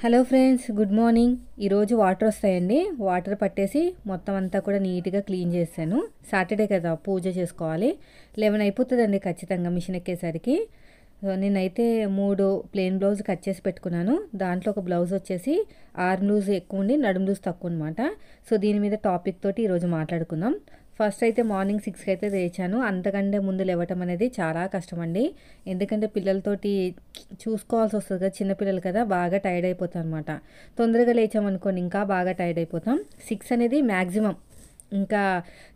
Hello friends, good morning. ఈరోజు water వస్తాయండి. Water పట్టేసి మొత్తం అంతా కూడా నీట్గా క్లీన్ చేశాను. సాటర్డే కదా, పూజ చేసుకోవాలి. 11 అయిపోతుందండి ఖచ్చితంగా మిషన్ ఎక్కేసరికి. నేనైతే 3 ప్లెయిన్ బ్లౌజ్ కట్ చేసి పెట్టుకున్నాను. దాంట్లో ఒక బ్లౌజ్ వచ్చేసి ఆర్మ్ లూజ్ ఎక్కువ ఉండి నడుము లూజ్ తక్కువ అనమాట. సో దీని మీద టాపిక్ తోటి ఈరోజు మాట్లాడుకుందాం. ఫస్ట్ అయితే మార్నింగ్ 6కి అయితే లేచాను. అంతకంటే ముందు లేవటం అనేది చాలా కష్టం అండి. ఎందుకంటే పిల్లలతోటి చూసుకోవాల్సి వస్తుంది కదా, చిన్నపిల్లలు కదా, బాగా టైర్డ్ అయిపోతాం అనమాట. తొందరగా లేచామనుకోండి ఇంకా బాగా టైర్డ్ అయిపోతాం. 6 అనేది మ్యాక్సిమం. ఇంకా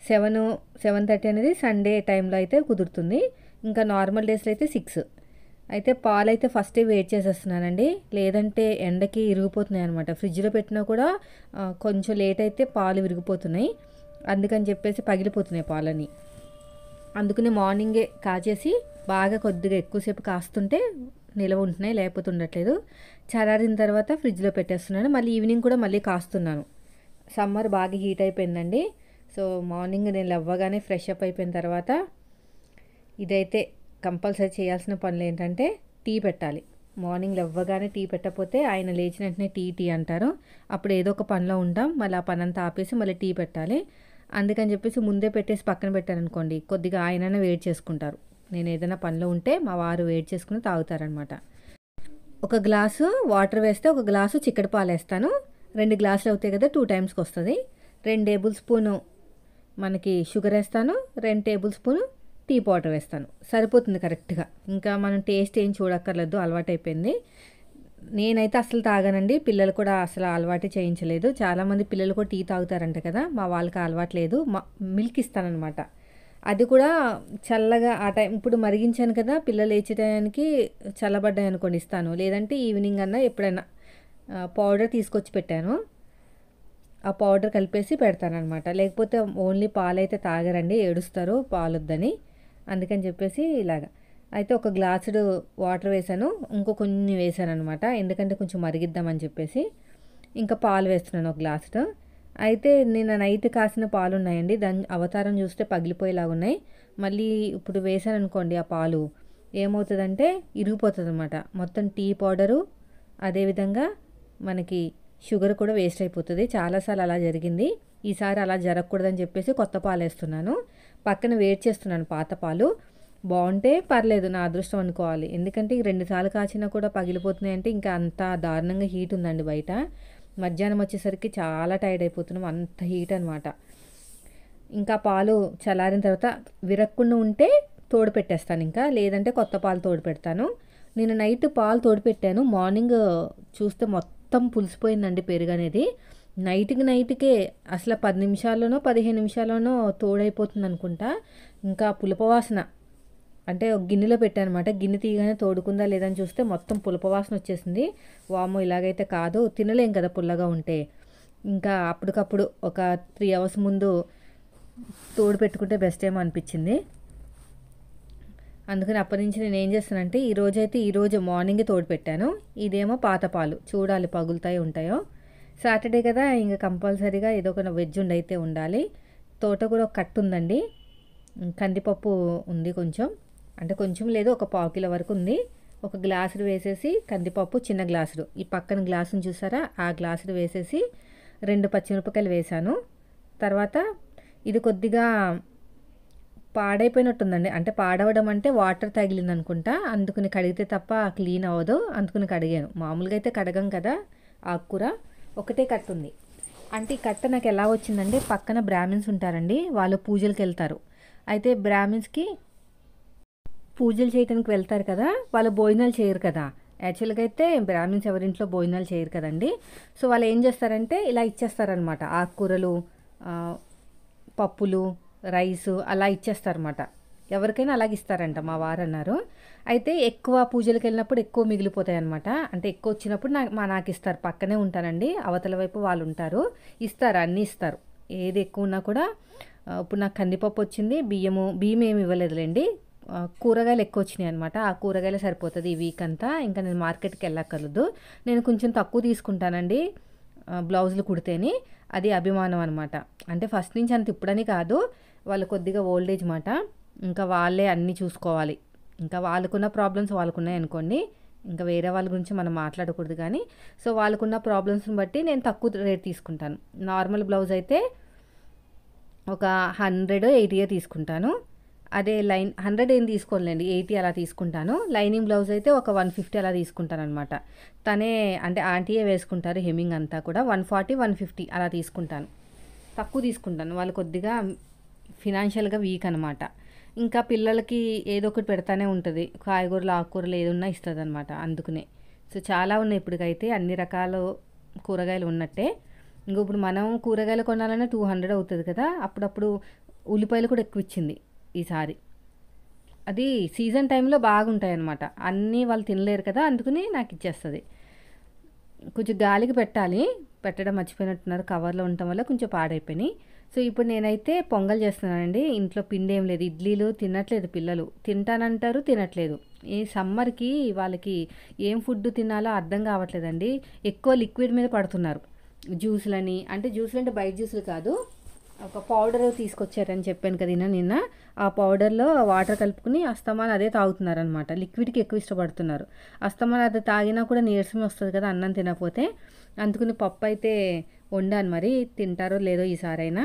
7-7:30 అనేది సండే టైంలో అయితే కుదురుతుంది. ఇంకా నార్మల్ డేస్లో అయితే 6. అయితే పాలు అయితే ఫస్టే వేడి చేసేస్తున్నానండి. లేదంటే ఎండకి ఇరిగిపోతున్నాయి అనమాట. ఫ్రిడ్జ్లో పెట్టినా కూడా కొంచెం లేట్ అయితే పాలు విరిగిపోతున్నాయి. అందుకని చెప్పేసి పగిలిపోతున్నాయి పాలని. అందుకని మార్నింగే కాచేసి బాగా కొద్దిగా ఎక్కువసేపు కాస్తుంటే నిలవ ఉంటున్నాయి, లేకపోతే ఉండట్లేదు. చల్లారిన తర్వాత ఫ్రిడ్జ్లో పెట్టేస్తున్నాను. మళ్ళీ ఈవినింగ్ కూడా మళ్ళీ కాస్తున్నాను. సమ్మర్ బాగా హీట్ అయిపోయిందండి. సో మార్నింగ్ నేను లేవగానే ఫ్రెష్ అప్ అయిపోయిన తర్వాత ఇదైతే కంపల్సరీ చేయాల్సిన పనులు ఏంటంటే టీ పెట్టాలి. మార్నింగ్ లేవగానే టీ పెట్టకపోతే ఆయన లేచిన వెంటనే టీ అంటారు. అప్పుడు ఏదో ఒక పనిలో ఉంటాం. మళ్ళీ ఆ పని అంతా ఆపేసి మళ్ళీ టీ పెట్టాలి. అందుకని చెప్పేసి ముందే పెట్టేసి పక్కన పెట్టాను అనుకోండి, కొద్దిగా ఆయననే వెయిట్ చేసుకుంటారు. నేను ఏదైనా పనిలో ఉంటే మా వారు వెయిట్ చేసుకుని తాగుతారనమాట. ఒక గ్లాసు వాటర్ వేస్తే ఒక గ్లాసు చిక్కటి పాలు వేస్తాను. 2 గ్లాసులు అవుతాయి కదా, 2 టైమ్స్కి వస్తుంది. 2 టేబుల్ స్పూను మనకి షుగర్ వేస్తాను. 2 టేబుల్ స్పూను టీ పౌడర్ వేస్తాను. సరిపోతుంది కరెక్ట్గా. ఇంకా మనం టేస్ట్ ఏం చూడక్కర్లేదు, అలవాటు అయిపోయింది. నేనైతే అసలు తాగానండి. పిల్లలు కూడా అసలు అలవాటు చేయించలేదు. చాలామంది పిల్లలు కూడా టీ తాగుతారంట కదా, మా వాళ్ళకి అలవాటు లేదు. మిల్క్ ఇస్తానన్నమాట. అది కూడా చల్లగా ఆ టైం ఇప్పుడు మరిగించాను కదా, పిల్లలు లేచే టయానికి చల్లబడ్డాయి అనుకోండి ఇస్తాను. లేదంటే ఈవినింగ్ అన్నా ఎప్పుడైనా పౌడర్ తీసుకొచ్చి పెట్టాను, ఆ పౌడర్ కలిపేసి పెడతానమాట. లేకపోతే ఓన్లీ పాలైతే తాగరండి, ఏడుస్తారు పాలొద్దని. అందుకని చెప్పేసి ఇలాగా అయితే ఒక గ్లాసుడు వాటర్ వేసాను, ఇంకో కొన్ని వేసాను అనమాట. ఎందుకంటే కొంచెం మరిగిద్దామని చెప్పేసి. ఇంకా పాలు వేస్తున్నాను ఒక గ్లాసుతో. అయితే నిన్న నైట్ కాసిన పాలు ఉన్నాయండి. దాని అవతారం చూస్తే పగిలిపోయేలాగా ఉన్నాయి. మళ్ళీ ఇప్పుడు వేసాను అనుకోండి ఆ పాలు, ఏమవుతుందంటే ఇరిగిపోతుంది అనమాట. మొత్తం టీ పౌడరు అదేవిధంగా మనకి షుగర్ కూడా వేస్ట్ అయిపోతుంది. చాలాసార్లు అలా జరిగింది. ఈసారి అలా జరగకూడదని చెప్పేసి కొత్త పాలు వేస్తున్నాను. పక్కన వేడి చేస్తున్నాను పాత పాలు. బాగుంటే పర్లేదు, నా అదృష్టం అనుకోవాలి. ఎందుకంటే 2 సార్లు కాచినా కూడా పగిలిపోతున్నాయి అంటే ఇంకా అంత దారుణంగా హీట్ ఉందండి బయట. మధ్యాహ్నం వచ్చేసరికి చాలా టైర్డ్ అయిపోతున్నాం, అంత హీట్ అనమాట. ఇంకా పాలు చల్లారిన తర్వాత విరక్కుండా ఉంటే తోడు పెట్టేస్తాను, ఇంకా లేదంటే కొత్త పాలు తోడు పెడతాను. నేను నైట్ పాలు తోడు పెట్టాను. మార్నింగ్ చూస్తే మొత్తం పులిసిపోయిందండి పెరుగు అనేది. నైట్కే అసలు 10 నిమిషాల్లోనో 15 నిమిషాల్లోనో తోడైపోతుంది అనుకుంటా. ఇంకా పులపవాసన అంటే ఒక గిన్నెలో పెట్టానమాట. గిన్నె తీయగానే తోడుకుందా లేదని చూస్తే మొత్తం పులపవాసన వచ్చేసింది. వామో, ఇలాగైతే కాదు, తినలేం కదా పుల్లగా ఉంటే. ఇంకా అప్పటికప్పుడు ఒక 3 అవర్స్ ముందు తోడు పెట్టుకుంటే బెస్ట్ ఏమో అనిపించింది. అందుకని అప్పటి నుంచి నేను ఏం చేస్తానంటే ఈరోజు మార్నింగే తోడు పెట్టాను. ఇదేమో పాత పాలు, చూడాలి పగులుతాయో ఉంటాయో. సాటర్డే కదా, ఇంకా కంపల్సరీగా ఏదో ఒక వెజ్ ఉండైతే ఉండాలి. తోటకూర ఒక కట్టు ఉందండి. కందిపప్పు ఉంది కొంచెం, అంటే కొంచెం లేదు, ఒక 1/4 కిలో వరకు ఉంది. ఒక గ్లాసుడు వేసేసి కందిపప్పు, చిన్న గ్లాసుడు, ఈ పక్కన గ్లాసును చూసారా, ఆ గ్లాసుడు వేసేసి 2 పచ్చిమిరపకాయలు వేసాను. తర్వాత ఇది కొద్దిగా పాడైపోయినట్టుందండి. అంటే పాడవడం అంటే వాటర్ తగిలింది అనుకుంటా. అందుకుని కడిగితే తప్ప క్లీన్ అవ్వదు, అందుకుని కడిగాను. మామూలుగా అయితే కడగం కదా ఆకుకూర. ఒకటే కట్టు ఉంది. అంటే ఈ కట్ట నాకు ఎలా వచ్చిందంటే, పక్కన బ్రాహ్మిన్స్ ఉంటారండి, వాళ్ళు పూజలకు వెళ్తారు. అయితే బ్రాహ్మిన్స్కి పూజలు చేయడానికి వెళ్తారు కదా, వాళ్ళు భోజనాలు చేయరు కదా. యాక్చువల్గా అయితే బ్రాహ్మిన్స్ ఎవరింట్లో భోజనాలు చేయరు కదండి. సో వాళ్ళు ఏం చేస్తారంటే ఇలా ఇచ్చేస్తారనమాట. ఆకుకూరలు, పప్పులు, రైసు అలా ఇచ్చేస్తారనమాట. ఎవరికైనా అలాగే ఇస్తారంట, మా వారు అన్నారు. అయితే ఎక్కువ పూజలకు వెళ్ళినప్పుడు ఎక్కువ మిగిలిపోతాయి అనమాట. అంటే ఎక్కువ వచ్చినప్పుడు నాకు ఇస్తారు. పక్కనే ఉంటానండి, అవతల వైపు వాళ్ళు ఉంటారు, ఇస్తారు, అన్నీ ఇస్తారు. ఏది ఎక్కువ ఉన్నా కూడా. ఇప్పుడు నాకు కందిపప్పు వచ్చింది, బియ్యం ఏమి ఇవ్వలేదులేండి. కూరగాయలు ఎక్కువ వచ్చినాయి అనమాట. ఆ కూరగాయలు సరిపోతుంది ఈ వీక్ అంతా. ఇంకా నేను మార్కెట్కి వెళ్ళక్కర్లేదు. నేను కొంచెం తక్కువ తీసుకుంటానండి బ్లౌజులు కుడితేని. అది అభిమానం అనమాట. అంటే ఫస్ట్ నుంచి అంత ఇప్పుడని కాదు, వాళ్ళు కొద్దిగా ఓల్డేజ్ మాట. ఇంకా వాళ్ళే అన్నీ చూసుకోవాలి. ఇంకా వాళ్ళకున్న ప్రాబ్లమ్స్ వాళ్ళకున్నాయి అనుకోండి, ఇంకా వేరే వాళ్ళ గురించి మనం మాట్లాడకూడదు కానీ. సో వాళ్ళకున్న ప్రాబ్లమ్స్ని బట్టి నేను తక్కువ రేట్ తీసుకుంటాను. నార్మల్ బ్లౌజ్ అయితే ఒక 180 తీసుకుంటాను. అదే 100 ఏం తీసుకోలేండి, 80 అలా తీసుకుంటాను. లైనింగ్ బ్లౌజ్ అయితే ఒక 150 అలా తీసుకుంటాను అనమాట. తనే అంటే ఆంటీయే వేసుకుంటారు హెమ్మింగ్ అంతా కూడా. 140 150 అలా తీసుకుంటాను, తక్కువ తీసుకుంటాను. వాళ్ళు కొద్దిగా ఫినాన్షియల్గా వీక్ అనమాట. ఇంకా పిల్లలకి ఏదో ఒకటి పెడతానే ఉంటుంది, కాయగూరలు ఆకుకూరలు ఏదున్నా ఇస్తుంది అనమాట. అందుకునే సో చాలా ఉన్నాయి ఇప్పటికైతే, అన్ని రకాల కూరగాయలు ఉన్నట్టే. ఇంక ఇప్పుడు మనం కూరగాయలు కొనాలన్నా 200 అవుతుంది కదా. అప్పుడప్పుడు ఉల్లిపాయలు కూడా ఎక్కువ ఇచ్చింది ఈసారి. అది సీజన్ టైంలో బాగుంటాయి అన్నమాట. అన్నీ వాళ్ళు తినలేరు కదా, అందుకని నాకు ఇచ్చేస్తుంది. కొంచెం గాలికి పెట్టడం మర్చిపోయినట్టున్నారు, కవర్లో ఉండటం వల్ల కొంచెం పాడైపోయినాయి. సో ఇప్పుడు నేనైతే పొంగల్ చేస్తున్నానండి. ఇంట్లో పిండి ఏం లేదు, ఇడ్లీలు తినట్లేదు పిల్లలు. తింటానంటారు, తినట్లేదు. ఈ సమ్మర్కి వాళ్ళకి ఏం ఫుడ్ తినాలో అర్థం కావట్లేదండి. ఎక్కువ లిక్విడ్ మీద పడుతున్నారు. జ్యూసులు అంటే బయట జ్యూసులు కాదు, ఒక పౌడర్ తీసుకొచ్చారని చెప్పాను కదా నిన్న. ఆ పౌడర్లో వాటర్ కలుపుకుని అస్తమానం అదే తాగుతున్నారనమాట. లిక్విడ్కి ఎక్కువ ఇష్టపడుతున్నారు. అస్తమానం అది తాగినా కూడా నీరసం వస్తుంది కదా అన్నం తినకపోతే. అందుకని పప్పు అయితే వండాను, మరి తింటారో లేదో ఈసారైనా.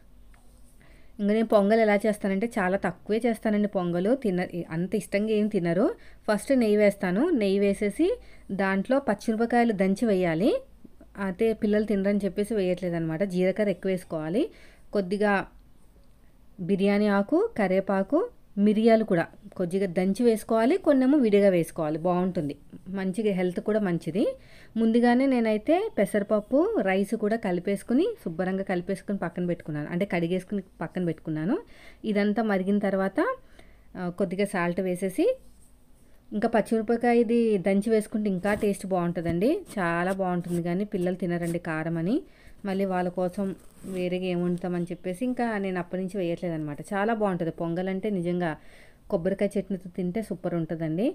ఇంకా నేను పొంగల్ ఎలా చేస్తానంటే చాలా తక్కువే చేస్తానండి పొంగలు. అంత ఇష్టంగా ఏం తినరు. ఫస్ట్ నెయ్యి వేస్తాను, నెయ్యి వేసేసి దాంట్లో పచ్చిమిరపకాయలు దంచి వేయాలి. అయితే పిల్లలు తినరని చెప్పేసి వేయట్లేదు అనమాట. జీలకర్ర ఎక్కువ వేసుకోవాలి, కొద్దిగా బిర్యానీ ఆకు, కరివేపాకు, మిరియాలు కూడా కొద్దిగా దంచి వేసుకోవాలి, కొన్నేమో విడిగా వేసుకోవాలి, బాగుంటుంది. మంచిగా హెల్త్ కూడా మంచిది. ముందుగానే నేనైతే పెసరపప్పు రైస్ కూడా శుభ్రంగా కలిపేసుకుని పక్కన పెట్టుకున్నాను, అంటే కడిగేసుకుని పక్కన పెట్టుకున్నాను. ఇదంతా మరిగిన తర్వాత కొద్దిగా సాల్ట్ వేసేసి, ఇంకా పచ్చిమిరపకాయ ఇది దంచి వేసుకుంటే ఇంకా టేస్ట్ బాగుంటుందండి, చాలా బాగుంటుంది. కానీ పిల్లలు తినరండి కారం అని, మళ్ళీ వాళ్ళ కోసం వేరేగా ఏముంటామని చెప్పేసి ఇంకా నేను అప్పటి నుంచి వేయట్లేదు అనమాట. చాలా బాగుంటుంది పొంగల్ అంటే, నిజంగా కొబ్బరికాయ చట్నీతో తింటే సూపర్ ఉంటుందండి.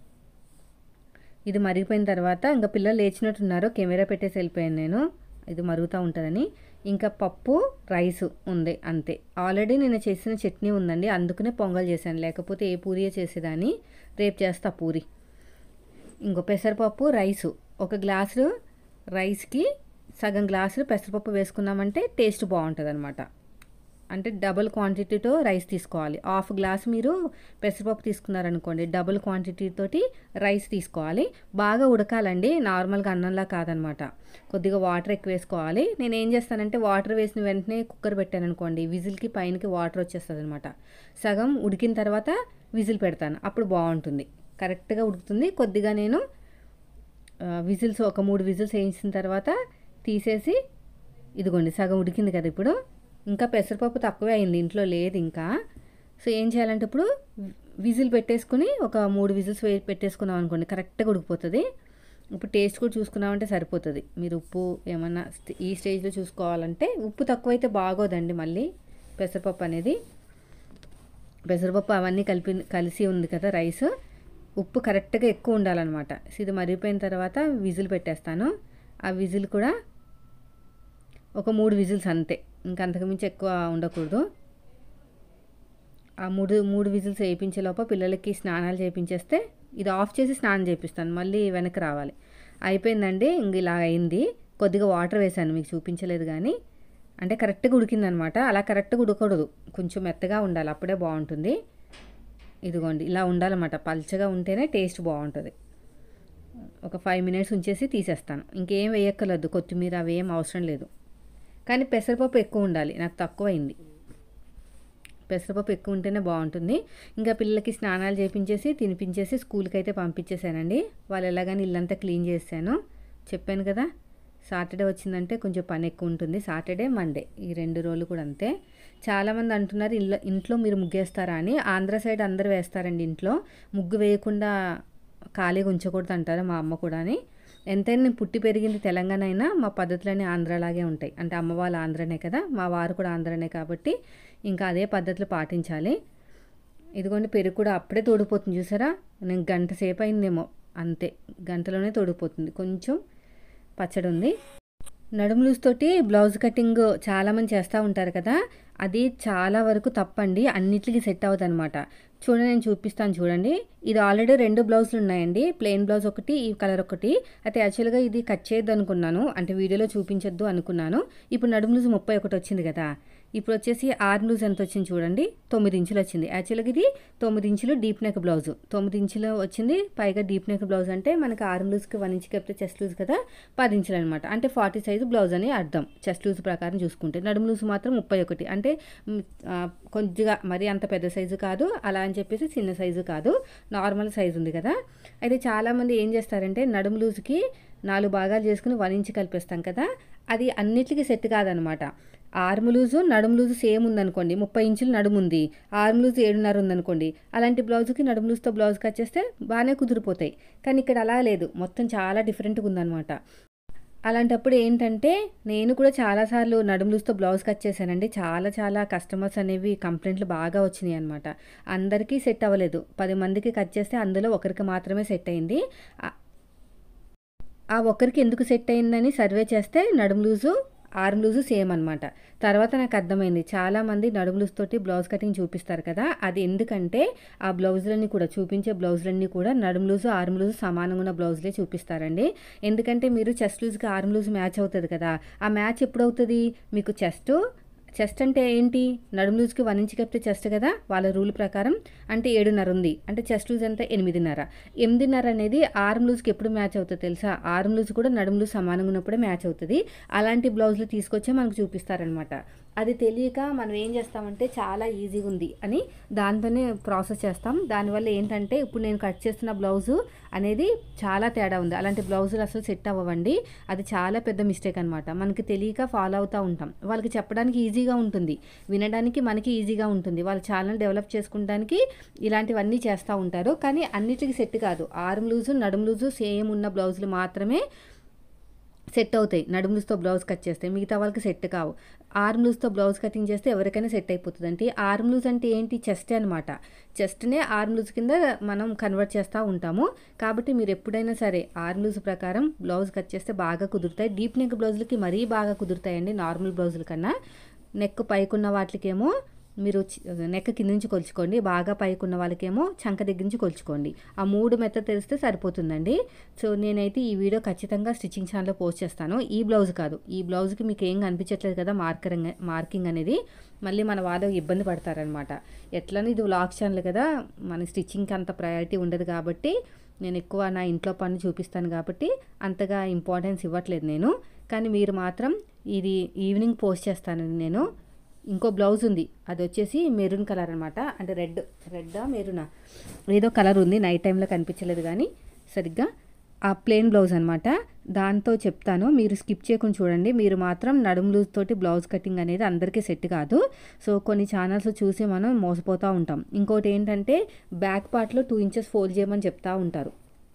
ఇది మరిగిపోయిన తర్వాత ఇంకా పిల్లలు లేచినట్టున్నారు, కెమెరా పెట్టేసి వెళ్ళిపోయాను నేను, ఇది మరుగుతూ ఉంటుందని. ఇంకా పప్పు రైస్ ఉంది అంతే. ఆల్రెడీ నేను చేసిన చట్నీ ఉందండి, అందుకనే పొంగల్ చేశాను, లేకపోతే ఏ పూరియే చేసేదాన్ని. రేపు చేస్తా పూరి. ఇంకో పెసరపప్పు రైసు, ఒక గ్లాసు రైస్కి సగం గ్లాసులు పెసరపప్పు వేసుకున్నామంటే టేస్ట్ బాగుంటుంది అనమాట. అంటే డబుల్ క్వాంటిటీతో రైస్ తీసుకోవాలి. హాఫ్ గ్లాస్ మీరు పెసరపప్పు తీసుకున్నారనుకోండి, డబుల్ క్వాంటిటీతోటి రైస్ తీసుకోవాలి. బాగా ఉడకాలండి, నార్మల్గా అన్నంలా కాదనమాట. కొద్దిగా వాటర్ ఎక్కువ వేసుకోవాలి. నేను ఏం చేస్తానంటే వాటర్ వేసిన వెంటనే కుక్కర్ పెట్టాను అనుకోండి, విజిల్కి పైనకి వాటర్ వచ్చేస్తుంది అనమాట. సగం ఉడికిన తర్వాత విజిల్ పెడతాను, అప్పుడు బాగుంటుంది, కరెక్ట్గా ఉడుకుతుంది. కొద్దిగా నేను విజిల్స్ ఒక 3 విజిల్స్ వేయించిన తర్వాత తీసేసి, ఇదిగోండి సగం ఉడికింది కదా. ఇప్పుడు ఇంకా పెసరపప్పు తక్కువే అయింది, ఇంట్లో లేదు ఇంకా. సో ఏం చేయాలంటే ఇప్పుడు విజిల్ పెట్టేసుకుని ఒక 3 విజిల్స్ పెట్టేసుకున్నాం అనుకోండి, కరెక్ట్గా ఉడికిపోతుంది. ఇప్పుడు టేస్ట్ కూడా చూసుకున్నామంటే సరిపోతుంది. మీరు ఉప్పు ఏమన్నా ఈ స్టేజ్లో చూసుకోవాలంటే, ఉప్పు తక్కువైతే బాగోదండి మళ్ళీ పెసరపప్పు అనేది. పెసరపప్పు అవన్నీ కలిసి ఉంది కదా రైస్, ఉప్పు కరెక్ట్గా ఎక్కువ ఉండాలన్నమాట. ఇది మరిగిపోయిన తర్వాత విజిల్ పెట్టేస్తాను. ఆ విజిల్ కూడా ఒక 3 విజిల్స్ అంతే, ఇంకా అంతకుమించి ఎక్కువ ఉండకూడదు. ఆ మూడు విజిల్స్ వేయించే లోపల పిల్లలకి స్నానాలు చేయించేస్తే, ఇది ఆఫ్ చేసి స్నానం చేపిస్తాను, మళ్ళీ వెనక్కి రావాలి. అయిపోయిందండి, ఇంక ఇలా అయింది. కొద్దిగా వాటర్ వేసాను, మీకు చూపించలేదు కానీ, అంటే కరెక్ట్గా ఉడికిందనమాట. అలా కరెక్ట్గా ఉడకూడదు, కొంచెం మెత్తగా ఉండాలి, అప్పుడే బాగుంటుంది. ఇదిగోండి ఇలా ఉండాలన్నమాట, పల్చగా ఉంటేనే టేస్ట్ బాగుంటుంది. ఒక 5 మినిట్స్ ఉంచేసి తీసేస్తాను. ఇంకేం వేయక్కర్లేదు, కొత్తిమీర అవేం అవసరం లేదు. కానీ పెసరపప్పు ఎక్కువ ఉండాలి, నాకు తక్కువైంది. పెసరపప్పు ఎక్కువ ఉంటేనే బాగుంటుంది. ఇంకా పిల్లలకి స్నానాలు చేయించేసి తినిపించేసి స్కూల్కి అయితే పంపించేశానండి. వాళ్ళు ఎలాగని ఇల్లంతా క్లీన్ చేశాను, చెప్పాను కదా. సాటర్డే వచ్చిందంటే కొంచెం పని ఎక్కువ ఉంటుంది, సాటర్డే మండే ఈ 2 రోజులు కూడా అంతే. చాలామంది అంటున్నారు ఇంట్లో మీరు ముగ్గేస్తారా అని. ఆంధ్ర సైడ్ అందరూ వేస్తారండి, ఇంట్లో ముగ్గు వేయకుండా ఖాళీగా ఉంచకూడదు అంటారు మా అమ్మ కూడా. అని ఎంతైనా నేను పుట్టి పెరిగింది తెలంగాణ అయినా మా పద్ధతులన్నీ ఆంధ్రలాగే ఉంటాయి. అంటే అమ్మ వాళ్ళు ఆంధ్రనే కదా, మా వారు కూడా ఆంధ్రనే కాబట్టి ఇంకా అదే పద్ధతులు పాటించాలి. ఇదిగోండి పెరుగు కూడా అప్పుడే తోడిపోతుంది చూసారా, నేను గంట సేపు అయిందేమో అంతే, గంటలోనే తోడిపోతుంది. కొంచెం పచ్చడి ఉంది. నడుము లూజ్ తోటి బ్లౌజ్ కటింగ్ చాలామంది చేస్తూ ఉంటారు కదా, అది చాలా వరకు తప్పండి. అన్నిట్లికి సెట్ అవ్వదనమాట. చూడండి నేను చూపిస్తాను చూడండి. ఇది ఆల్రెడీ 2 బ్లౌజులు ఉన్నాయండి. ప్లెయిన్ బ్లౌజ్ ఒకటి, ఈ కలర్ ఒకటి. అయితే యాక్చువల్‌గా ఇది కట్ చేయొద్దనుకున్నాను. అంటే వీడియోలో చూపించొద్దు అనుకున్నాను. ఇప్పుడు నడుము లూజ్ 31 వచ్చింది కదా! ఇప్పుడు వచ్చేసి ఆర్మ్ లూజ్ ఎంత వచ్చింది చూడండి. 9 ఇంచులు వచ్చింది. యాక్చువల్‌గా ఇది 9 ఇంచులు డీప్ నెక్ బ్లౌజు. 9 ఇంచులు వచ్చింది. పైగా డీప్ నెక్ బ్లౌజ్ అంటే మనకి ఆర్మ్ లూజ్‌కి 1 ఇంచ్ కప్పితే చెస్ట్ లూజ్ కదా! 10 ఇంచులు అనమాట. అంటే 40 సైజు బ్లౌజ్ అని అర్థం. చెస్ట్ లూజ్ ప్రకారం చూసుకుంటే. నడుము లూజ్ మాత్రం 31. అంటే కొద్దిగా మరి అంత పెద్ద సైజు కాదు. అలా అని చెప్పేసి చిన్న సైజు కాదు. నార్మల్ సైజు ఉంది కదా! అయితే చాలామంది ఏం చేస్తారంటే నడుము లూజ్‌కి 4 భాగాలు చేసుకుని 1 ఇంచ్ కలిపేస్తాం కదా! అది అన్నిట్లికి సెట్ కాదనమాట. ఆర్మ్ లూజు, నడుము లూజు సేమ్ ఉందనుకోండి. 30 ఇంచులు నడుము ఉంది. ఆర్మ్ లూజ్ 7.5 ఉందనుకోండి. అలాంటి బ్లౌజ్‌కి నడుము లూజ్‌తో బ్లౌజ్ కట్ చేస్తే బాగానే కుదిరిపోతాయి. కానీ ఇక్కడ అలా లేదు. మొత్తం చాలా డిఫరెంట్‌గా ఉందనమాట. అలాంటప్పుడు ఏంటంటే నేను కూడా చాలాసార్లు నడుము లూజ్‌తో బ్లౌజ్ కట్ చేశానండి. చాలా కస్టమర్స్ అనేవి కంప్లైంట్లు బాగా వచ్చినాయి అనమాట. అందరికీ సెట్ అవ్వలేదు. 10 మందికి కట్ చేస్తే అందులో ఒకరికి మాత్రమే సెట్ అయింది. ఆ ఒక్కరికి ఎందుకు సెట్ అయిందని సర్వే చేస్తే నడుము లూజు, ఆర్మ్ లూజు సేమ్ అనమాట. తర్వాత నాకు అర్థమైంది. చాలామంది నడుము లూజ్ తోటి బ్లౌజ్ కటింగ్ చూపిస్తారు కదా! అది ఎందుకంటే ఆ బ్లౌజులన్నీ కూడా చూపించే బ్లౌజులన్నీ కూడా నడుము లూజు, ఆర్మ్ లూజు సమానంగా ఉన్న బ్లౌజులే చూపిస్తారండి. ఎందుకంటే మీరు చెస్ట్ లూజ్‌కి ఆర్మ్ లూజ్ మ్యాచ్ అవుతది కదా! ఆ మ్యాచ్ ఎప్పుడవుతది? మీకు చెస్ట్ అంటే ఏంటి? నడుము లూజ్‌కి 1 ఇంచ్ కప్పితే చెస్ట్ కదా! వాళ్ళ రూల్ ప్రకారం. అంటే 7.5 ఉంది. అంటే చెస్ట్ లూజ్ ఎంత? 8.5. 8.5 అనేది ఆర్మ్ లూజ్‌కి ఎప్పుడు మ్యాచ్ అవుతదో తెలుసా? ఆర్మ్ లూజ్ కూడా నడుము లూజ్ సమానంగా ఉన్నప్పుడే మ్యాచ్ అవుతది. అలాంటి బ్లౌజులు తీసుకొచ్చే మనకు చూపిస్తారనమాట. అది తెలియక మనం ఏం చేస్తామంటే చాలా ఈజీగా ఉంది అని దాంతోనే ప్రాసెస్ చేస్తాం. దానివల్ల ఏంటంటే ఇప్పుడు నేను కట్ చేస్తున్న బ్లౌజు అనేది చాలా తేడా ఉంది. అలాంటి బ్లౌజులు అసలు సెట్ అవ్వవండి. అది చాలా పెద్ద మిస్టేక్ అనమాట. మనకి తెలియక ఫాలో అవుతూ ఉంటాం. వాళ్ళకి చెప్పడానికి ఈజీగా ఉంటుంది. వినడానికి మనకి ఈజీగా ఉంటుంది. వాళ్ళ ఛానల్ డెవలప్ చేసుకోవడానికి ఇలాంటివన్నీ చేస్తూ ఉంటారు. కానీ అన్నిటికీ సెట్ కాదు. ఆర్మ్ లూజు, నడుము లూజు సేమ్ ఉన్న బ్లౌజులు మాత్రమే సెట్ అవుతాయి. నడుము లూజ్‌తో బ్లౌజ్ కట్ చేస్తే. మిగతా వాళ్ళకి సెట్ కావు. ఆర్మ్ లూజ్‌తో బ్లౌజ్ కటింగ్ చేస్తే ఎవరికైనా సెట్ అయిపోతుందండి. ఆర్మ్ లూజ్ అంటే ఏంటి? చెస్టే అనమాట. చెస్ట్‌నే ఆర్మ్ లూజ్ కింద మనం కన్వర్ట్ చేస్తూ ఉంటాము. కాబట్టి మీరు ఎప్పుడైనా సరే ఆర్మ్ లూజ్ ప్రకారం బ్లౌజ్ కట్ చేస్తే బాగా కుదురుతాయి. డీప్ నెక్ బ్లౌజులకి మరీ బాగా కుదురుతాయండి నార్మల్ బ్లౌజుల కన్నా. నెక్ పైకున్న వాటికేమో మీరు నెక్ కింద నుంచి కొలుచుకోండి. బాగా పైకున్న వాళ్ళకేమో చంక దగ్గర నుంచి కొలుచుకోండి. ఆ 3 మెథడ్ తెలిస్తే సరిపోతుందండి. సో నేనైతే ఈ వీడియో ఖచ్చితంగా స్టిచ్చింగ్ ఛానల్‌లో పోస్ట్ చేస్తాను. ఈ బ్లౌజ్ కాదు. ఈ బ్లౌజ్‌కి మీకు ఏం కనిపించట్లేదు కదా మార్కింగ్ అనేది. మళ్ళీ మన వాళ్ళు ఇబ్బంది పడతారనమాట. ఎట్లనో ఇది వ్లాగ్స్ ఛానల్ కదా! మన స్టిచ్చింగ్‌కి అంత ప్రయారిటీ ఉండదు కాబట్టి నేను ఎక్కువ నా ఇంట్లో పనులు చూపిస్తాను కాబట్టి అంతగా ఇంపార్టెన్స్ ఇవ్వట్లేదు నేను. కానీ మీరు మాత్రం ఇది ఈవినింగ్ పోస్ట్ చేస్తానండి నేను. ఇంకో బ్లౌజ్ ఉంది. అది వచ్చేసి మెరూన్ కలర్ అనమాట. అంటే రెడ్డా మెరూనా ఏదో కలర్ ఉంది. నైట్ టైంలో కనిపించలేదు కానీ సరిగ్గా. ఆ ప్లెయిన్ బ్లౌజ్ అనమాట. దాంతో చెప్తాను. మీరు స్కిప్ చేయకుండా చూడండి. మీరు మాత్రం నడుము లూజ్ తోటి బ్లౌజ్ కటింగ్ అనేది అందరికీ సెట్ కాదు. సో కొన్ని ఛానల్స్ చూసి మనం మోసపోతూ ఉంటాం. ఇంకోటి ఏంటంటే బ్యాక్ పార్ట్లో 2 ఇంచెస్ ఫోల్డ్ చేయమని చెప్తూ ఉంటారు.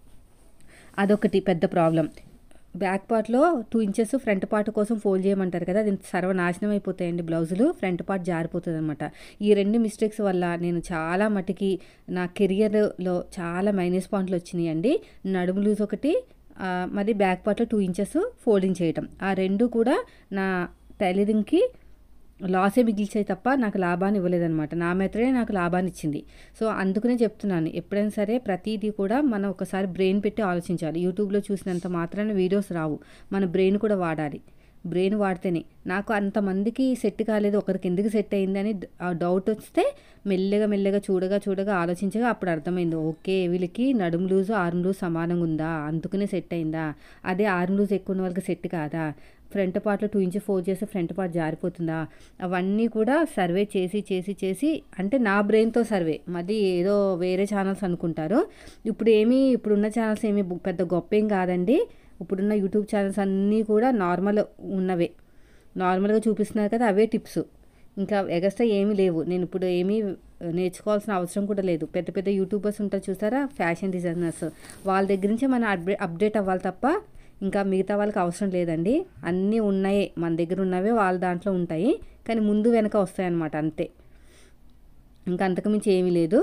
అదొకటి పెద్ద ప్రాబ్లం. బ్యాక్ పార్ట్లో 2 ఇంచెస్ ఫ్రంట్ పార్ట్ కోసం ఫోల్డ్ చేయమంటారు కదా! అది సర్వనాశనం అయిపోతాయండి బ్లౌజులు. ఫ్రంట్ పార్ట్ జారిపోతుంది అనమాట. ఈ 2 మిస్టేక్స్ వల్ల నేను చాలా మటుకి నా కెరియర్లో చాలా మైనస్ పాయింట్లు వచ్చినాయండి. నడుము లూజ్ ఒకటి, మరి బ్యాక్ పార్ట్లో 2 ఇంచెస్ ఫోల్డింగ్ చేయటం. ఆ 2 కూడా నా టైలరింగ్కి లాసే మిగిల్చాయి తప్ప నాకు లాభాన్ని ఇవ్వలేదనమాట. నా మెథడే నాకు లాభాన్ని ఇచ్చింది. సో అందుకనే చెప్తున్నాను. ఎప్పుడైనా సరే ప్రతిదీ కూడా మనం ఒకసారి బ్రెయిన్ పెట్టి ఆలోచించాలి. యూట్యూబ్లో చూసినంత మాత్రాన వీడియోస్ రావు. మన బ్రెయిన్ కూడా వాడాలి. బ్రెయిన్ వాడితేనే. నాకు అంతమందికి సెట్ కాలేదు. ఒకరికి ఎందుకు సెట్ అయిందని డౌట్ వస్తే మెల్లగా చూడగా ఆలోచించగా అప్పుడు అర్థమైంది. ఓకే వీళ్ళకి నడుము లూజు, ఆర్మ్ లూజ్ సమానంగా ఉందా? అందుకనే సెట్ అయిందా? అదే ఆర్మ్ లూజ్ ఎక్కువ ఉన్న వాళ్ళకి సెట్ కాదా? ఫ్రంట్ పార్ట్లో 2 ఇంచెస్ ఫోల్డ్ చేస్తే ఫ్రంట్ పార్ట్ జారిపోతుందా? అవన్నీ కూడా సర్వే చేసి అంటే నా బ్రెయిన్తో సర్వే. మళ్ళీ ఏదో వేరే ఛానల్స్ అనుకుంటారు. ఇప్పుడున్న ఛానల్స్ ఏమీ పెద్ద గొప్ప ఏం కాదండి. ఇప్పుడున్న యూట్యూబ్ ఛానల్స్ అన్నీ కూడా ఉన్నవే. నార్మల్గా చూపిస్తున్నారు కదా! అవే టిప్స్. ఇంకా ఎగస్ట్రా ఏమీ లేవు. నేను ఇప్పుడు ఏమీ నేర్చుకోవాల్సిన అవసరం కూడా లేదు. పెద్ద యూట్యూబర్స్ ఉంటారు చూసారా? Fashion designers. వాళ్ళ దగ్గర నుంచే మనం అప్డేట్ అవ్వాలి తప్ప ఇంకా మిగతా వాళ్ళకి అవసరం లేదండి. అన్నీ ఉన్నాయే. మన దగ్గర ఉన్నవే వాళ్ళ దాంట్లో ఉంటాయి. కానీ ముందు వెనక వస్తాయన్నమాట అంతే. ఇంకా అంతకుమించి ఏమీ లేదు.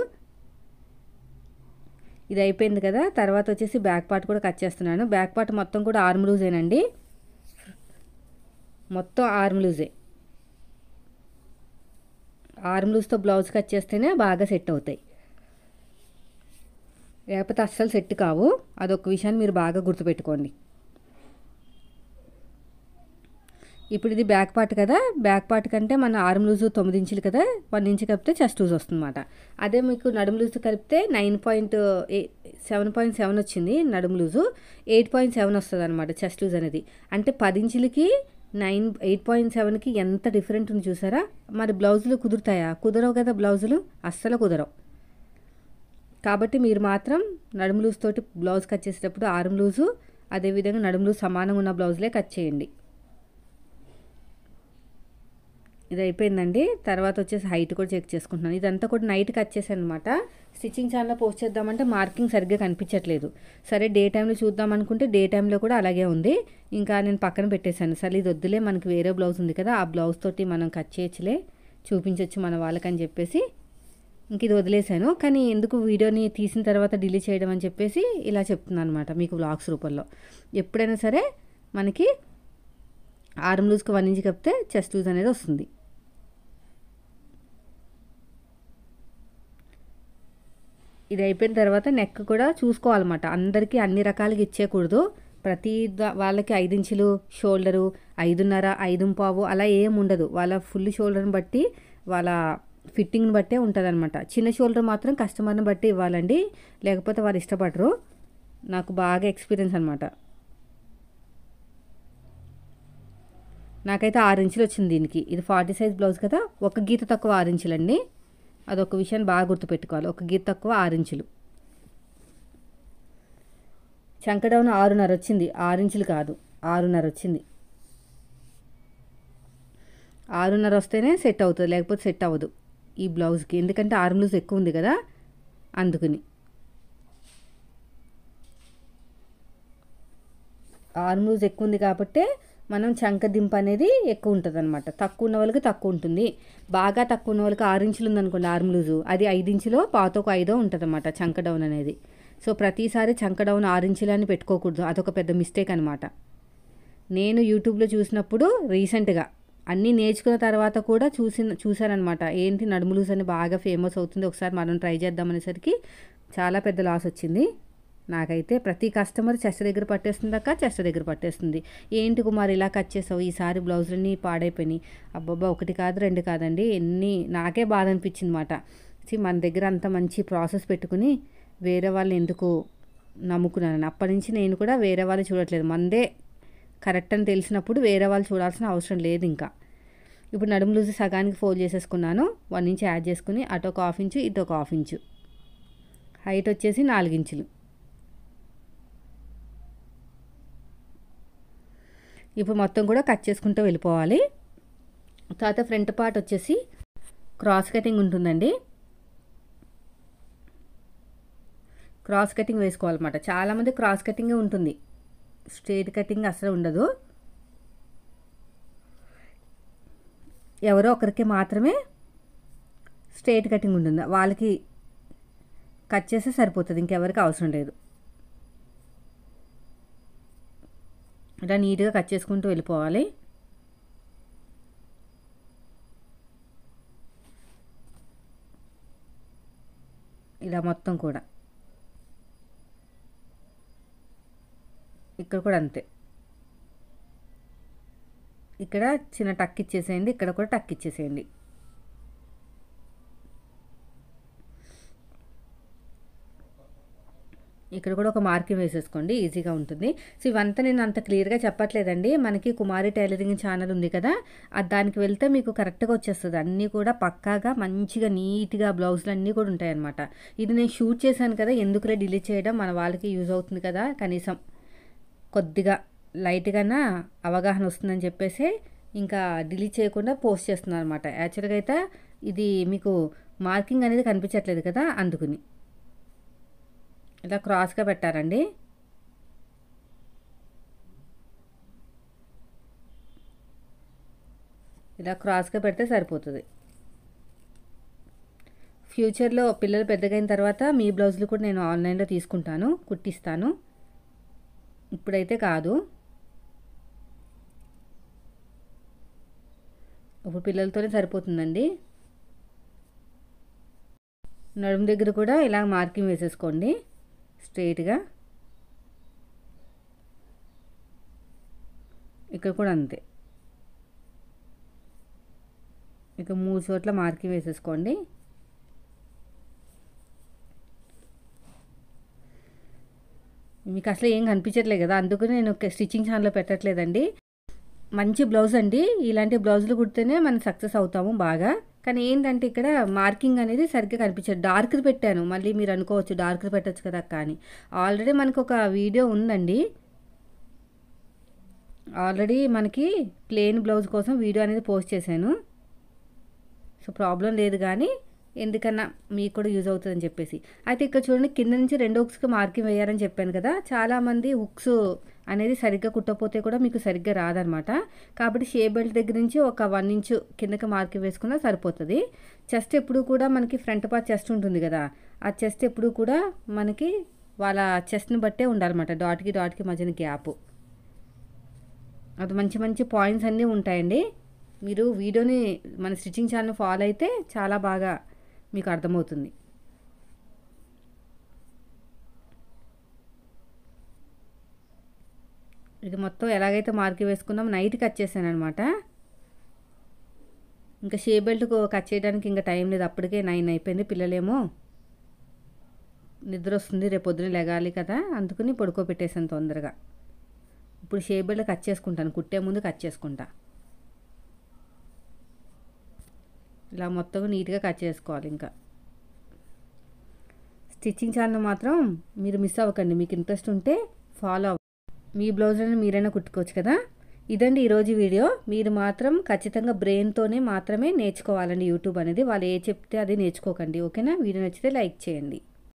ఇది అయిపోయింది కదా! తర్వాత వచ్చేసి బ్యాక్ పార్ట్ కూడా కట్ చేస్తున్నాను. బ్యాక్ పార్ట్ మొత్తం కూడా ఆర్మ్ లూజేనండి. మొత్తం ఆర్మ్ లూజే. ఆర్మ్ లూజ్తో బ్లౌజ్ కట్ చేస్తేనే బాగా సెట్ అవుతాయి, లేకపోతే అస్సలు సెట్ కావు. అదొక విషయాన్ని మీరు బాగా గుర్తుపెట్టుకోండి. ఇప్పుడు ఇది బ్యాక్ పార్ట్ కదా, బ్యాక్ పార్ట్ కంటే మన ఆర్మ్ లూజు 9 ఇంచులు కదా, 1 ఇంచ్ కలిపితే చెస్ట్ లూజ్ వస్తుందన్నమాట. అదే మీకు నడుము లూజు కలిపితే 7.7 వచ్చింది నడుము లూజు, 8.7 వస్తుంది అనమాట చెస్ట్ లూజ్ అనేది. అంటే 10 ఇంచులకి 8.7కి ఎంత డిఫరెంట్ ఉంది చూసారా. మరి బ్లౌజులు కుదురుతాయా? కుదరవు కదా, బ్లౌజులు అస్సలు కుదరవు. కాబట్టి మీరు మాత్రం నడుము లూజ్ తోటి బ్లౌజ్ కట్ చేసేటప్పుడు ఆర్మ్ లూజు అదేవిధంగా నడుము లూజ్ సమానంగా ఉన్న బ్లౌజులే కట్ చేయండి. ఇది అయిపోయిందండి. తర్వాత వచ్చేసి హైట్ కూడా చెక్ చేసుకుంటున్నాను. ఇదంతా కూడా నైట్ కట్ చేశాను అనమాట. స్టిచ్చింగ్ ఛానల్లో పోస్ట్ చేద్దామంటే మార్కింగ్ సరిగ్గా కనిపించట్లేదు. సరే డే టైంలో చూద్దాం అనుకుంటే డే టైంలో కూడా అలాగే ఉంది. ఇంకా నేను పక్కన పెట్టేశాను. సరే ఇది వద్దులే, మనకి వేరే బ్లౌజ్ ఉంది కదా, ఆ బ్లౌజ్ తోటి మనం కట్ చేయొచ్చులే, చూపించవచ్చు మన వాళ్ళకని చెప్పేసి ఇంక ఇది వదిలేశాను. కానీ ఎందుకు వీడియోని తీసిన తర్వాత డిలీట్ చేయడం అని చెప్పేసి ఇలా చెప్తున్నాను అనమాట మీకు వ్లాగ్స్ రూపంలో. ఎప్పుడైనా సరే మనకి ఆర్మ్ లూజ్కి 1 ఇంచ్ కప్పితే చెస్ట్ లూజ్ అనేది వస్తుంది. ఇది అయిపోయిన తర్వాత నెక్ కూడా చూసుకోవాలన్నమాట. అందరికీ అన్ని రకాలుగా ఇచ్చేయకూడదు. ప్రతి వాళ్ళకి 5 ఇంచులు షోల్డరు, 5.5, 5.15 అలా ఏం ఉండదు. వాళ్ళ ఫుల్ షోల్డర్ని బట్టి వాళ్ళ ఫిట్టింగ్ని బట్టే ఉంటుంది అనమాట. చిన్న షోల్డర్ మాత్రం కస్టమర్ని బట్టి ఇవ్వాలండి, లేకపోతే వాళ్ళు ఇష్టపడరు. నాకు బాగా ఎక్స్పీరియన్స్ అనమాట. నాకైతే 6 ఇంచులు వచ్చింది దీనికి. ఇది 40 సైజ్ బ్లౌజ్ కదా, ఒక గీత తక్కువ 6 ఇంచులండి. అదొక విషయాన్ని బాగా గుర్తుపెట్టుకోవాలి. ఒక గీత తక్కువ 6 ఇంచులు. చంక డౌన్ 6.5 వచ్చింది, 6 ఇంచులు కాదు, 6.5 వచ్చింది. 6.5 వస్తేనే సెట్ అవుతుంది, లేకపోతే సెట్ అవ్వదు ఈ బ్లౌజ్కి. ఎందుకంటే ఆర్మ్ లూజ్ ఎక్కువ ఉంది కదా, అందుకని. ఆర్మ్ లూజ్ ఎక్కువ ఉంది కాబట్టి మనం చంక దింపు అనేది ఎక్కువ ఉంటుంది అనమాట. తక్కువ ఉన్న వాళ్ళకి తక్కువ ఉంటుంది. బాగా తక్కువ ఉన్న వాళ్ళకి 6 ఇంచులు ఉందనుకోండి ఆర్మ్ లూజు, అది 5 ఇంచులో పాతొక 5 ఉంటుంది అనమాట చంక డౌన్ అనేది. సో ప్రతిసారి చంక డౌన్ 6 ఇంచులు అని పెట్టుకోకూడదు, అదొక పెద్ద మిస్టేక్ అనమాట. నేను యూట్యూబ్లో చూసినప్పుడు రీసెంట్గా అన్నీ నేర్చుకున్న తర్వాత కూడా చూశానమాట. ఏంటి నడుము లూజ్ అని బాగా ఫేమస్ అవుతుంది, ఒకసారి మనం ట్రై చేద్దామనేసరికి చాలా పెద్ద లాస్ వచ్చింది నాకైతే. ప్రతి కస్టమర్ చెస్ట్ దగ్గర పట్టేస్తుంది అక్క, చెస్ట్ దగ్గర పట్టేస్తుంది. ఏంటి కుమార్ ఇలా కట్ చేసావు, ఈసారి బ్లౌజులన్నీ పాడైపోయినాయి. అబ్బాబ్బా, 1 కాదు 2 కాదండి, నాకే బాధ అనిపించింది మాట. మన దగ్గర అంత మంచి ప్రాసెస్ పెట్టుకుని వేరే వాళ్ళని ఎందుకు నమ్ముకున్నాను. అప్పటి నుంచి నేను కూడా వేరే వాళ్ళు చూడట్లేదు. మందే కరెక్ట్ అని తెలిసినప్పుడు వేరే వాళ్ళు చూడాల్సిన అవసరం లేదు ఇంకా. ఇప్పుడు నడుము లూజ్ సగానికి ఫోల్డ్ చేసేసుకున్నాను. 1 ఇంచ్ యాడ్ చేసుకుని అటు ఒక 1/2 ఇంచు, ఇటు ఒక 1/2 ఇంచు. హైట్ వచ్చేసి 4 ఇంచులు. ఇప్పుడు మొత్తం కూడా కట్ చేసుకుంటూ వెళ్ళిపోవాలి. తర్వాత ఫ్రంట్ పార్ట్ వచ్చేసి క్రాస్ కటింగ్ ఉంటుందండి. క్రాస్ కటింగ్ వేసుకోవాలన్నమాట. చాలామంది క్రాస్ కటింగే ఉంటుంది, స్ట్రైట్ కటింగ్ అసలు ఉండదు. ఎవరో ఒకరికి మాత్రమే స్ట్రైట్ కటింగ్ ఉంటుంది, వాళ్ళకి కట్ చేస్తే సరిపోతుంది, ఇంకెవరికి అవసరం లేదు. ఇలా నీట్గా కట్ చేసుకుంటూ వెళ్ళిపోవాలి. ఇలా మొత్తం కూడా. ఇక్కడ కూడా అంతే. ఇక్కడ చిన్న టక్ ఇచ్చేసేయండి, ఇక్కడ కూడా టక్ ఇచ్చేసేయండి. ఇక్కడ కూడా ఒక మార్కింగ్ వేసేసుకోండి, ఈజీగా ఉంటుంది. సో ఇవంతా నేను అంత క్లియర్గా చెప్పట్లేదండి. మనకి కుమారి టైలరింగ్ ఛానల్ ఉంది కదా, దానికి వెళ్తే మీకు కరెక్ట్గా వచ్చేస్తుంది. అన్నీ కూడా పక్కాగా మంచిగా నీట్గా బ్లౌజులు అన్నీ కూడా ఉంటాయన్నమాట. ఇది నేను షూట్ చేశాను కదా, ఎందుకులే డిలీట్ చేయడం, మన వాళ్ళకి యూజ్ అవుతుంది కదా, కనీసం కొద్దిగా లైట్గానా అవగాహన వస్తుందని చెప్పేసి ఇంకా డిలీట్ చేయకుండా పోస్ట్ చేస్తున్నాను అనమాట. యాక్చువల్గా అయితే ఇది మీకు మార్కింగ్ అనేది కనిపించట్లేదు కదా, అందుకుని ఇలా క్రాస్గా పెట్టారండి. ఇలా క్రాస్గా పెడితే సరిపోతుంది. ఫ్యూచర్లో పిల్లలు పెద్దగైన తర్వాత మీ బ్లౌజులు కూడా నేను ఆన్లైన్లో తీసుకుంటాను, కుట్టిస్తాను. ఇప్పుడైతే కాదు. ఇప్పుడు పిల్లలతోనే సరిపోతుందండి. నడుము దగ్గర కూడా ఇలా మార్కింగ్ వేసేసుకోండి స్ట్రైట్గా. ఇక్కడ కూడా అంతే, ఇక 3 చోట్ల మార్కింగ్ వేసేసుకోండి. మీకు అసలు ఏం కనిపించట్లేదు కదా, అందుకని నేను స్టిచ్చింగ్ ఛానల్లో పెట్టట్లేదండి. మంచి బ్లౌజ్ అండి, ఇలాంటి బ్లౌజులు కుడితేనే మనం సక్సెస్ అవుతాము బాగా. కానీ ఏంటంటే ఇక్కడ మార్కింగ్ అనేది సరిగ్గా కనిపించదు. డార్క్ది పెట్టాను, మళ్ళీ మీరు అనుకోవచ్చు డార్క్ది పెట్టచ్చు కదా కానీ ఆల్రెడీ మనకు ఒక వీడియో ఉందండి. ఆల్రెడీ మనకి ప్లెయిన్ బ్లౌజ్ కోసం వీడియో అనేది పోస్ట్ చేశాను. సో ప్రాబ్లం లేదు, కానీ ఎందుకన్నా మీకు కూడా యూజ్ అవుతుందని చెప్పేసి. అయితే ఇక్కడ చూడండి, కింద నుంచి 2 హుక్స్కి మార్కింగ్ వేయాలని చెప్పాను కదా. చాలామంది హుక్స్ అనేది సరిగ్గా కుట్టకపోతే కూడా మీకు సరిగ్గా రాదనమాట. కాబట్టి షే బెల్ట్ దగ్గర నుంచి ఒక 1 ఇంచు కిందకి మార్కింగ్ వేసుకున్నా సరిపోతుంది. చెస్ట్ ఎప్పుడు కూడా మనకి ఫ్రంట్ పార్ట్ చెస్ట్ ఉంటుంది కదా, ఆ చెస్ట్ ఎప్పుడు కూడా మనకి వాళ్ళ చెస్ట్ని బట్టే ఉండాలన్నమాట. డాట్కి మధ్యన గ్యాప్. అది మంచి మంచి పాయింట్స్ అన్నీ ఉంటాయండి. మీరు వీడియోని మన స్టిచ్చింగ్ ఛానల్ ఫాలో అయితే చాలా బాగా మీకు అర్థమవుతుంది. ఇది మొత్తం ఎలాగైతే మార్కింగ్ వేసుకున్నాం నైట్ కట్ చేశాను అనమాట. ఇంకా షే బెల్ట్ కట్ చేయడానికి ఇంకా టైం లేదు, అప్పటికే 9 అయిపోయింది. పిల్లలేమో నిద్ర వస్తుంది, రేపు పొద్దున లెగాలి కదా, అందుకని పడుకోబెట్టేసాను తొందరగా. ఇప్పుడు షే బెల్ట్ కట్ చేసుకుంటాను, కుట్టే ముందు కట్ చేసుకుంటా. ఇలా మొత్తం నీట్గా కట్ చేసుకోవాలి. ఇంకా స్టిచ్చింగ్ ఛానల్ మాత్రం మీరు మిస్ అవ్వకండి, మీకు ఇంట్రెస్ట్ ఉంటే ఫాలో అవ్వండి. మీ బ్లౌజులను మీరైనా కుట్టుకోవచ్చు కదా. ఇదండి ఈరోజు వీడియో. మీరు మాత్రం ఖచ్చితంగా బ్రెయిన్తోనే మాత్రమే నేర్చుకోవాలండి యూట్యూబ్ అనేది. వాళ్ళు ఏ చెప్తే అది నేర్చుకోకండి, ఓకేనా. వీడియో నచ్చితే లైక్ చేయండి.